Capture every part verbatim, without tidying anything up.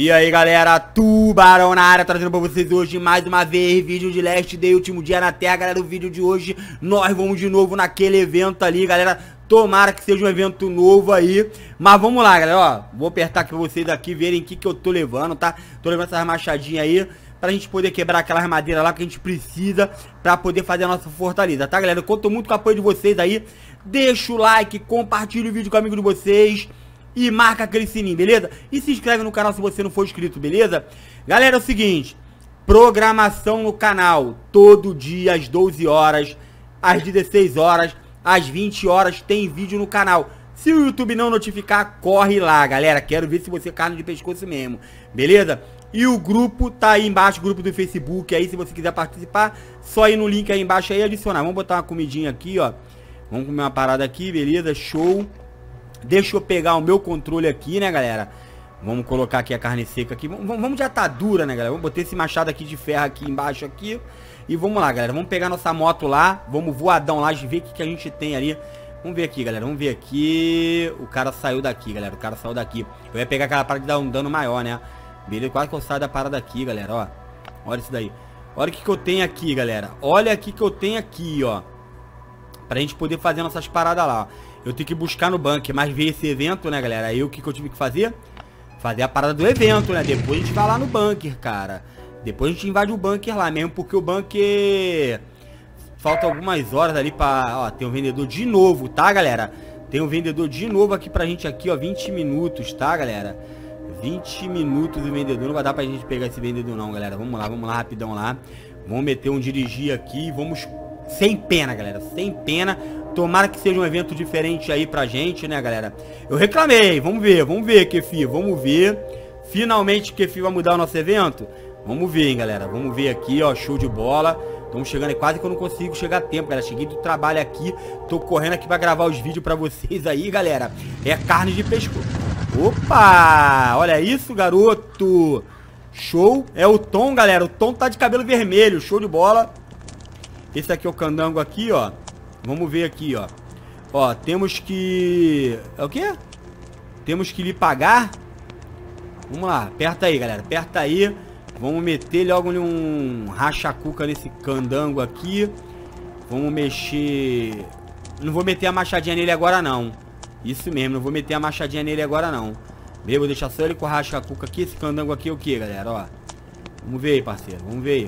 E aí galera, Tubarão na área, trazendo pra vocês hoje mais uma vez vídeo de Last Day, último dia na Terra. Galera, o vídeo de hoje nós vamos de novo naquele evento ali, galera. Tomara que seja um evento novo aí. Mas vamos lá, galera, ó, vou apertar aqui pra vocês aqui verem o que que eu tô levando, tá? Tô levando essas machadinhas aí pra gente poder quebrar aquelas madeiras lá que a gente precisa pra poder fazer a nossa fortaleza, tá, galera? Eu conto muito com o apoio de vocês aí. Deixa o like, compartilha o vídeo com o amigo de vocês e marca aquele sininho, beleza? E se inscreve no canal se você não for inscrito, beleza? Galera, é o seguinte, programação no canal, todo dia às doze horas, às dezesseis horas, às vinte horas tem vídeo no canal. Se o YouTube não notificar, corre lá, galera, quero ver se você é carne de pescoço mesmo, beleza? E o grupo tá aí embaixo, o grupo do Facebook, aí se você quiser participar, só ir no link aí embaixo aí e adicionar. Vamos botar uma comidinha aqui, ó, vamos comer uma parada aqui, beleza? Show! Deixa eu pegar o meu controle aqui, né, galera? Vamos colocar aqui a carne seca aqui. Vamos, vamos de atadura, né, galera? Vamos botar esse machado aqui de ferro aqui embaixo aqui. E vamos lá, galera. Vamos pegar nossa moto lá. Vamos voadão lá e ver o que, que a gente tem ali. Vamos ver aqui, galera. Vamos ver aqui. O cara saiu daqui, galera. O cara saiu daqui. Eu ia pegar aquela parada de dar um dano maior, né? Beleza, quase que eu saio da parada aqui, galera, ó. Olha isso daí. Olha o que, que eu tenho aqui, galera. Olha aqui que eu tenho aqui, ó. Pra gente poder fazer nossas paradas lá, ó. Eu tenho que buscar no bunker, mas veio esse evento, né, galera? Aí o que, que eu tive que fazer? Fazer a parada do evento, né? Depois a gente vai lá no bunker, cara. Depois a gente invade o bunker lá mesmo, porque o bunker... Falta algumas horas ali pra... Ó, tem um vendedor de novo, tá, galera? Tem um vendedor de novo aqui pra gente aqui, ó. vinte minutos, tá, galera? vinte minutos o vendedor. Não vai dar pra gente pegar esse vendedor não, galera. Vamos lá, vamos lá, rapidão lá. Vamos meter um dirigir aqui. Vamos... Sem pena, galera. Sem pena. Tomara que seja um evento diferente aí pra gente, né, galera? Eu reclamei, vamos ver, vamos ver, Kefi, vamos ver. Finalmente o Kefi vai mudar o nosso evento? Vamos ver, hein, galera, vamos ver aqui, ó, show de bola. Estamos chegando aí, quase que eu não consigo chegar a tempo, galera. Cheguei do trabalho aqui, tô correndo aqui pra gravar os vídeos pra vocês aí, galera. É carne de pescoço. Opa, olha isso, garoto. Show, é o Tom, galera, o Tom tá de cabelo vermelho, show de bola. Esse aqui é o candango aqui, ó. Vamos ver aqui, ó. Ó, temos que... É o quê? Temos que lhe pagar. Vamos lá, aperta aí, galera. Aperta aí. Vamos meter logo um racha-cuca nesse candango aqui. Vamos mexer... Não vou meter a machadinha nele agora, não. Isso mesmo, não vou meter a machadinha nele agora, não. Beleza, vou deixar só ele com a racha-cuca aqui. Esse candango aqui é o que, galera? Ó. Vamos ver aí, parceiro. Vamos ver aí.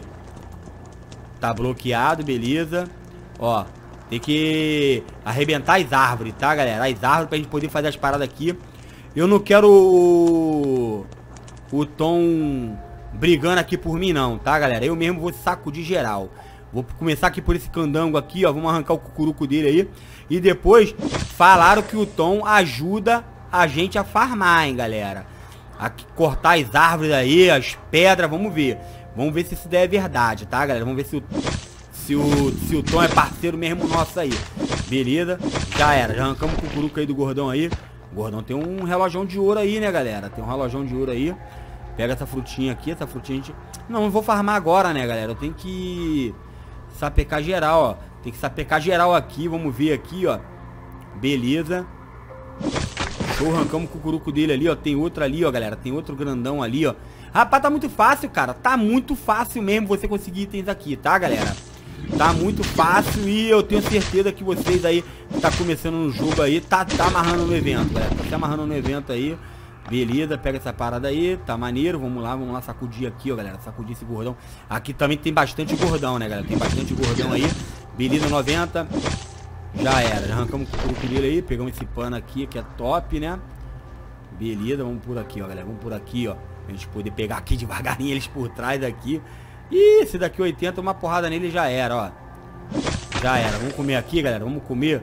Tá bloqueado, beleza. Ó. Tem que arrebentar as árvores, tá, galera? As árvores pra gente poder fazer as paradas aqui. Eu não quero o, o Tom brigando aqui por mim, não, tá, galera? Eu mesmo vou sacudir geral. Vou começar aqui por esse candango aqui, ó. Vamos arrancar o cucuruco dele aí. E depois falaram que o Tom ajuda a gente a farmar, hein, galera? A cortar as árvores aí, as pedras, vamos ver. Vamos ver se isso daí é verdade, tá, galera? Vamos ver se o... Se o, se o Tom é parceiro mesmo nosso aí. Beleza, já era. Já arrancamos o cucuruco aí do gordão aí. O gordão tem um relógio de ouro aí, né, galera? Tem um relógio de ouro aí. Pega essa frutinha aqui, essa frutinha a gente... Não, eu vou farmar agora, né, galera? Eu tenho que sapecar geral, ó. Tem que sapecar geral aqui, vamos ver aqui, ó. Beleza. Show, arrancamos o cucuruco dele ali, ó. Tem outro ali, ó, galera. Tem outro grandão ali, ó. Rapaz, tá muito fácil, cara. Tá muito fácil mesmo você conseguir itens aqui, tá, galera? Tá muito fácil e eu tenho certeza que vocês aí que tá começando no jogo aí, tá, tá amarrando no evento, galera. Tá se amarrando no evento aí. Beleza, pega essa parada aí, tá maneiro. Vamos lá, vamos lá sacudir aqui, ó, galera. Sacudir esse gordão. Aqui também tem bastante gordão, né, galera? Tem bastante gordão aí. Beleza, noventa. Já era, já arrancamos o cucuruco dele aí. Pegamos esse pano aqui, que é top, né? Beleza, vamos por aqui, ó, galera. Vamos por aqui, ó. Pra gente poder pegar aqui devagarinho eles por trás aqui. Ih, esse daqui oitenta, uma porrada nele já era, ó. Já era. Vamos comer aqui, galera. Vamos comer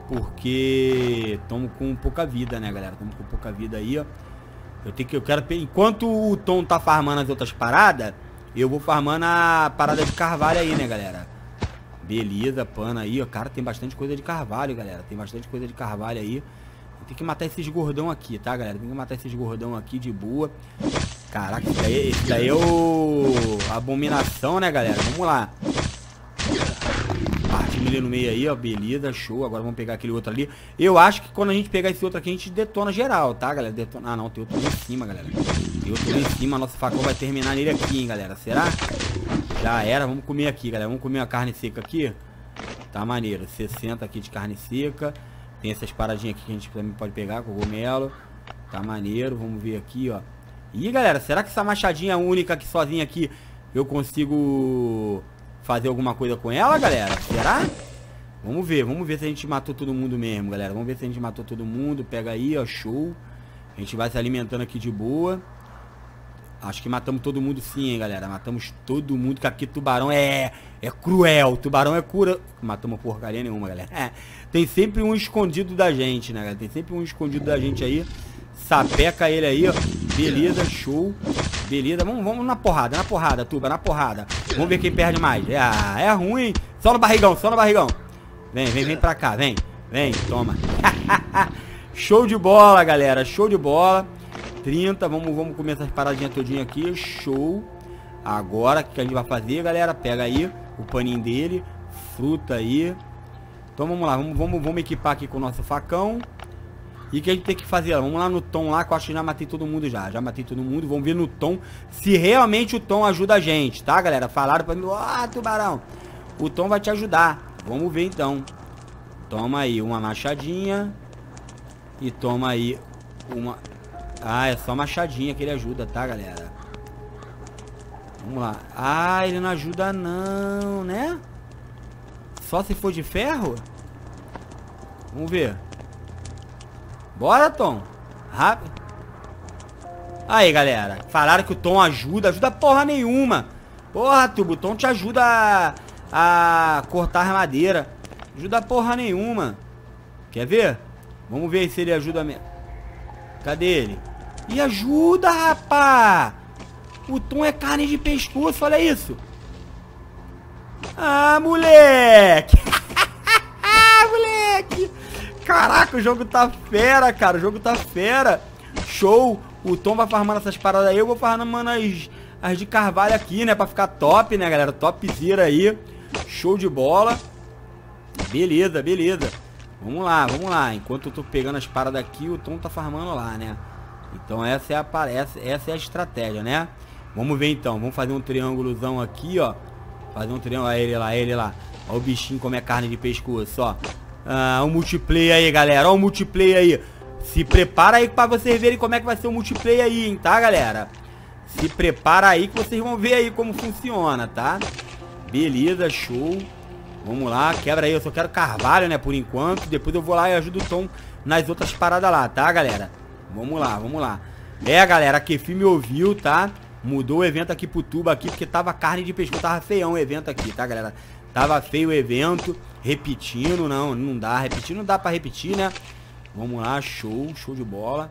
porque estamos com pouca vida, né, galera? Estamos com pouca vida aí, ó. Eu tenho que, eu quero... Enquanto o Tom tá farmando as outras paradas, eu vou farmando a parada de carvalho aí, né, galera? Beleza, pano aí, ó. Cara, tem bastante coisa de carvalho, galera. Tem bastante coisa de carvalho aí. Tem que matar esses gordão aqui, tá, galera? Tem que matar esses gordão aqui de boa. Caraca, esse daí, esse daí é o... Abominação, né, galera? Vamos lá. Parte Matamos ele no meio aí, ó. Beleza, show. Agora vamos pegar aquele outro ali. Eu acho que quando a gente pegar esse outro aqui, a gente detona geral, tá, galera? Detona... Ah, não, tem outro ali em cima, galera. Tem outro ali em cima. Nosso facão vai terminar nele aqui, hein, galera. Será? Já era. Vamos comer aqui, galera. Vamos comer a carne seca aqui. Tá maneiro. sessenta aqui de carne seca. Tem essas paradinhas aqui que a gente também pode pegar. Cogumelo. Tá maneiro. Vamos ver aqui, ó. Ih, galera, será que essa machadinha única aqui, sozinha aqui, eu consigo fazer alguma coisa com ela, galera? Será? Vamos ver, vamos ver se a gente matou todo mundo mesmo, galera. Vamos ver se a gente matou todo mundo. Pega aí, ó, show. A gente vai se alimentando aqui de boa. Acho que matamos todo mundo sim, hein, galera. Matamos todo mundo, que aqui tubarão é, é cruel. Tubarão é cura... Matamos porcaria nenhuma, galera. É, tem sempre um escondido da gente, né, galera? Tem sempre um escondido da gente aí. Sapeca ele aí, ó. Beleza, show. Beleza, vamos, vamos na porrada, na porrada, tuba, na porrada. Vamos ver quem perde mais. É, é ruim. Só no barrigão, só no barrigão. Vem, vem, vem pra cá, vem. Vem, toma. Show de bola, galera. Show de bola. trinta, vamos, vamos comer essas paradinhas todinhas aqui. Show. Agora, o que a gente vai fazer, galera? Pega aí o paninho dele. Fruta aí. Então vamos lá, vamos, vamos, vamos equipar aqui com o nosso facão. E o que a gente tem que fazer? Vamos lá no Tom lá, que eu acho que já matei todo mundo já. Já matei todo mundo. Vamos ver no Tom se realmente o Tom ajuda a gente, tá, galera? Falaram pra mim, ó, tubarão, o Tom vai te ajudar. Vamos ver então. Toma aí uma machadinha. E toma aí uma... Ah, é só machadinha que ele ajuda, tá, galera? Vamos lá. Ah, ele não ajuda não, né? Só se for de ferro? Vamos ver. Bora, Tom. Rápido. Aí, galera. Falaram que o Tom ajuda. Ajuda porra nenhuma. Porra, tubo. O Tom te ajuda a, a cortar madeira. Ajuda porra nenhuma. Quer ver? Vamos ver se ele ajuda mesmo. Cadê ele? E ajuda, rapá. O Tom é carne de pescoço. Olha isso. Ah, moleque. Moleque. Caraca, o jogo tá fera, cara. O jogo tá fera. Show. O Tom vai farmando essas paradas aí. Eu vou farmando as, as de carvalho aqui, né? Pra ficar top, né, galera? Topzera aí. Show de bola. Beleza, beleza. Vamos lá, vamos lá. Enquanto eu tô pegando as paradas aqui, o Tom tá farmando lá, né? Então essa é a, essa, essa é a estratégia, né? Vamos ver então. Vamos fazer um triângulozão aqui, ó. Fazer um triângulo. Olha ele lá, ele lá. Olha o bichinho como é carne de pescoço, ó. Ah, o multiplayer aí, galera. Ó o multiplayer aí. Se prepara aí pra vocês verem como é que vai ser o multiplayer aí, hein, tá, galera? Se prepara aí que vocês vão ver aí como funciona, tá? Beleza, show. Vamos lá, quebra aí. Eu só quero carvalho, né, por enquanto. Depois eu vou lá e ajudo o Tom nas outras paradas lá, tá, galera? Vamos lá, vamos lá. É, galera, a Kefi me ouviu, tá? Mudou o evento aqui pro tubo aqui, porque tava carne de pescoço. Tava feião o evento aqui, tá, galera? Tava feio o evento. Repetindo, não, não dá. Repetindo não dá pra repetir, né? Vamos lá, show, show de bola.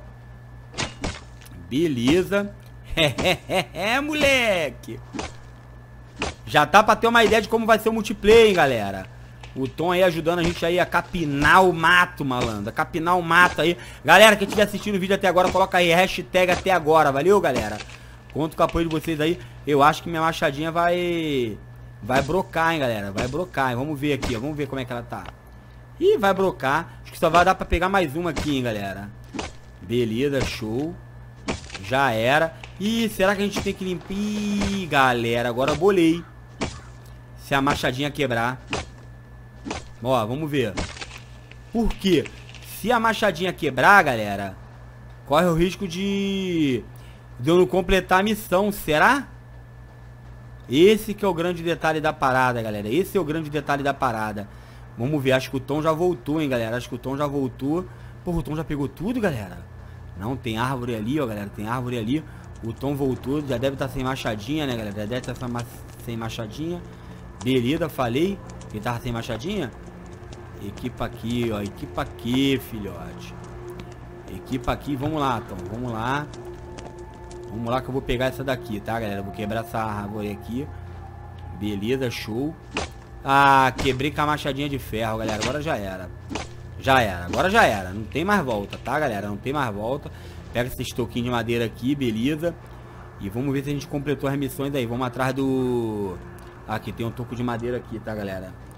Beleza. É, moleque. Já tá pra ter uma ideia de como vai ser o multiplayer, hein, galera. O Tom aí ajudando a gente aí a capinar o mato, malandro. A capinar o mato aí. Galera, quem estiver assistindo o vídeo até agora, coloca aí hashtag até agora. Valeu, galera? Conto com o apoio de vocês aí. Eu acho que minha machadinha vai... Vai brocar, hein, galera. Vai brocar, hein? Vamos ver aqui, ó. Vamos ver como é que ela tá. Ih, vai brocar. Acho que só vai dar pra pegar mais uma aqui, hein, galera. Beleza, show. Já era. Ih, será que a gente tem que limpar? Ih, galera, agora eu bolei. Se a machadinha quebrar. Ó, vamos ver. Por quê? Se a machadinha quebrar, galera, corre o risco de... de eu não completar a missão. Será? Esse que é o grande detalhe da parada, galera. Esse é o grande detalhe da parada. Vamos ver, acho que o Tom já voltou, hein, galera. Acho que o Tom já voltou. Porra, o Tom já pegou tudo, galera. Não, tem árvore ali, ó, galera. Tem árvore ali. O Tom voltou, já deve estar sem machadinha, né, galera. Já deve estar sem machadinha. Beleza, falei. Ele tava sem machadinha. Equipa aqui, ó. Equipa aqui, filhote. Equipa aqui, vamos lá, Tom. Vamos lá. Vamos lá que eu vou pegar essa daqui, tá, galera? Vou quebrar essa árvore aqui. Beleza, show. Ah, quebrei com a machadinha de ferro, galera. Agora já era. Já era, agora já era. Não tem mais volta, tá, galera? Não tem mais volta. Pega esse estoquinho de madeira aqui, beleza. E vamos ver se a gente completou as missões aí. Vamos atrás do... Aqui, tem um toco de madeira aqui, tá, galera?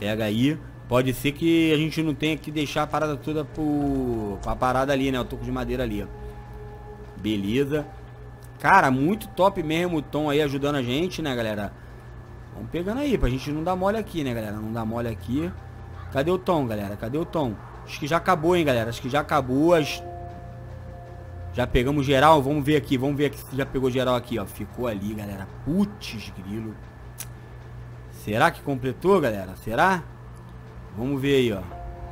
Pega aí. Pode ser que a gente não tenha que deixar a parada toda pro... pra parada ali, né? O toco de madeira ali, ó. Beleza. Cara, muito top mesmo o Tom aí ajudando a gente, né, galera? Vamos pegando aí, pra gente não dar mole aqui, né, galera? Não dar mole aqui. Cadê o Tom, galera? Cadê o Tom? Acho que já acabou, hein, galera? Acho que já acabou as... Já pegamos geral, vamos ver aqui, vamos ver aqui se já pegou geral aqui, ó. Ficou ali, galera. Putz, grilo. Será que completou, galera? Será? Vamos ver aí, ó.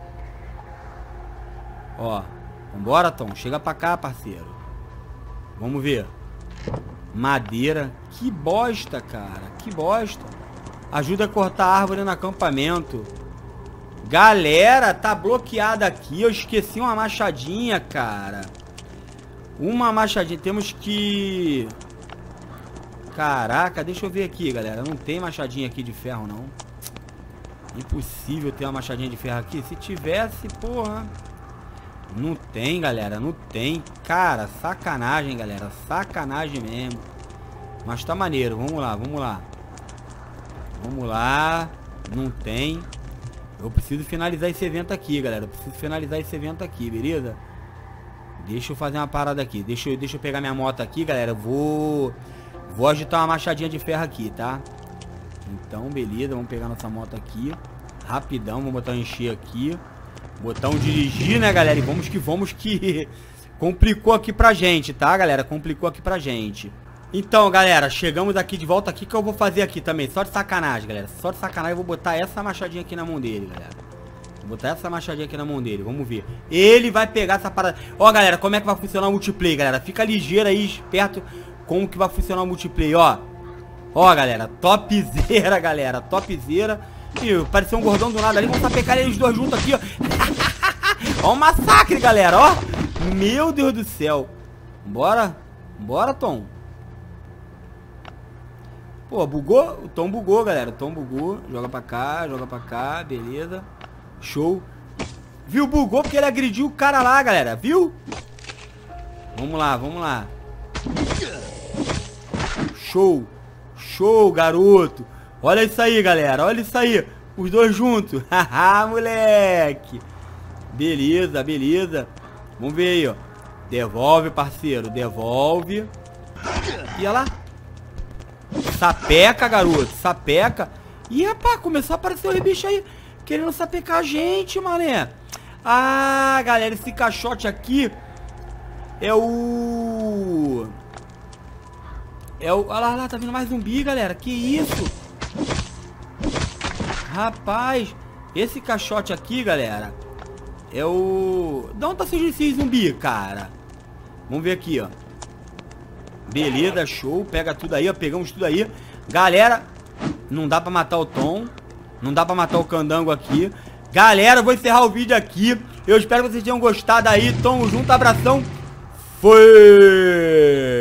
Ó. Vambora, Tom. Chega pra cá, parceiro. Vamos ver. Madeira. Que bosta, cara. Que bosta. Ajuda a cortar árvore no acampamento. Galera, tá bloqueada aqui. Eu esqueci uma machadinha, cara. Uma machadinha. Temos que... Caraca, deixa eu ver aqui, galera. Não tem machadinha aqui de ferro, não. Impossível ter uma machadinha de ferro aqui. Se tivesse, porra. Não tem, galera. Não tem. Cara, sacanagem, galera. Sacanagem mesmo. Mas tá maneiro. Vamos lá, vamos lá. Vamos lá. Não tem. Eu preciso finalizar esse evento aqui, galera. Eu preciso finalizar esse evento aqui, beleza? Deixa eu fazer uma parada aqui. Deixa eu, deixa eu pegar minha moto aqui, galera. Vou... Vou agitar uma machadinha de ferro aqui, tá? Então, beleza. Vamos pegar nossa moto aqui. Rapidão. Vamos botar um encher aqui. Botar um dirigir, né, galera? E vamos que vamos que... Complicou aqui pra gente, tá, galera? Complicou aqui pra gente. Então, galera, chegamos aqui de volta aqui. O que eu vou fazer aqui também? Só de sacanagem, galera. Só de sacanagem eu vou botar essa machadinha aqui na mão dele, galera. Vou botar essa machadinha aqui na mão dele. Vamos ver. Ele vai pegar essa parada. Ó, galera, como é que vai funcionar o multiplayer, galera? Fica ligeiro aí, esperto como que vai funcionar o multiplayer, ó. Ó, galera, topzera, galera. Topzera. Ih, pareceu um gordão do nada ali. Vamos sapecar eles dois juntos aqui, ó. Ó o massacre, galera, ó. Meu Deus do céu. Bora. Bora, Tom. Pô, bugou? O Tom bugou, galera. O Tom bugou. Joga pra cá, joga pra cá. Beleza. Show. Viu? Bugou porque ele agrediu o cara lá, galera. Viu? Vamos lá, vamos lá. Show. Show, garoto. Olha isso aí, galera. Olha isso aí. Os dois juntos. Haha, moleque. Beleza, beleza. Vamos ver aí, ó. Devolve, parceiro. Devolve. E olha lá. Sapeca, garoto. Sapeca. Ih, rapaz, começou a aparecer os bichos aí querendo sapecar a gente, mané. Ah, galera, esse caixote aqui é o... É o... Olha lá, olha lá, tá vindo mais zumbi, galera. Que isso? Rapaz, esse caixote aqui, galera, é o... De onde tá surgindo esse zumbi, cara? Vamos ver aqui, ó. Beleza, show. Pega tudo aí, ó. Pegamos tudo aí. Galera, não dá pra matar o Tom. Não dá pra matar o candango aqui. Galera, eu vou encerrar o vídeo aqui. Eu espero que vocês tenham gostado aí. Tamo junto, abração. Foi!